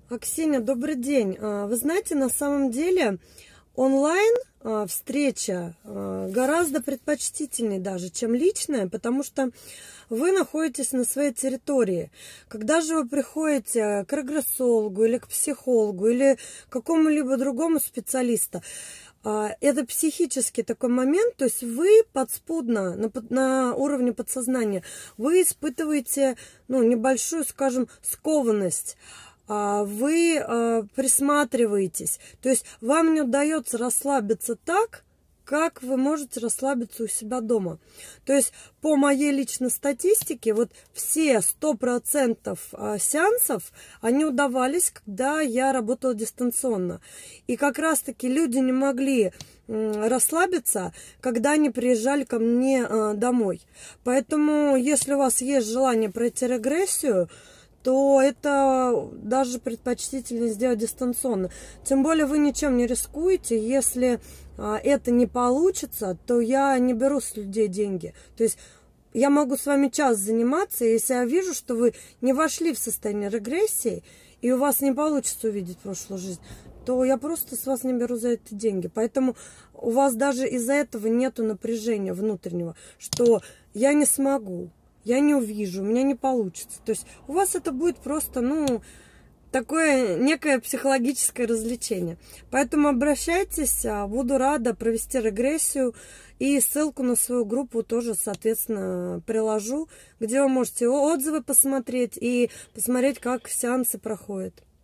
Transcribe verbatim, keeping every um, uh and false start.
Аксинья, добрый день. Вы знаете, на самом деле онлайн встреча гораздо предпочтительнее даже, чем личная, потому что вы находитесь на своей территории. Когда же вы приходите к регрессологу или к психологу или к какому-либо другому специалисту, это психический такой момент, то есть вы подспудно, на, на уровне подсознания, вы испытываете, ну, небольшую, скажем, скованность. Вы присматриваетесь, то есть вам не удается расслабиться так, как вы можете расслабиться у себя дома. То есть по моей личной статистике, вот все сто процентов сеансов, они удавались, когда я работала дистанционно. И как раз-таки люди не могли расслабиться, когда они приезжали ко мне домой. Поэтому, если у вас есть желание пройти регрессию, то это даже предпочтительно сделать дистанционно. Тем более вы ничем не рискуете. Если а, это не получится, то я не беру с людей деньги. То есть я могу с вами час заниматься, и если я вижу, что вы не вошли в состояние регрессии, и у вас не получится увидеть прошлую жизнь, то я просто с вас не беру за это деньги. Поэтому у вас даже из-за этого нету напряжения внутреннего, что я не смогу. Я не увижу, у меня не получится. То есть у вас это будет просто, ну, такое некое психологическое развлечение. Поэтому обращайтесь, буду рада провести регрессию. И ссылку на свою группу тоже, соответственно, приложу, где вы можете отзывы посмотреть и посмотреть, как сеансы проходят.